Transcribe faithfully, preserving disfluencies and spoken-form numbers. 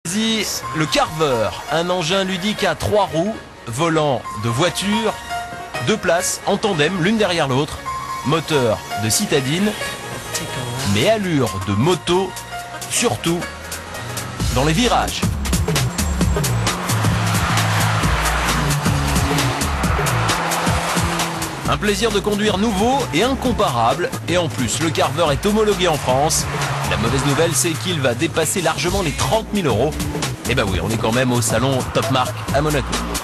Le Carver, un engin ludique à trois roues, volant de voiture, deux places en tandem l'une derrière l'autre, moteur de citadine, mais allure de moto, surtout dans les virages. Un plaisir de conduire nouveau et incomparable, et en plus le Carver est homologué en France. La mauvaise nouvelle, c'est qu'il va dépasser largement les trente mille euros. Et bah oui, on est quand même au salon Top Marque à Monaco.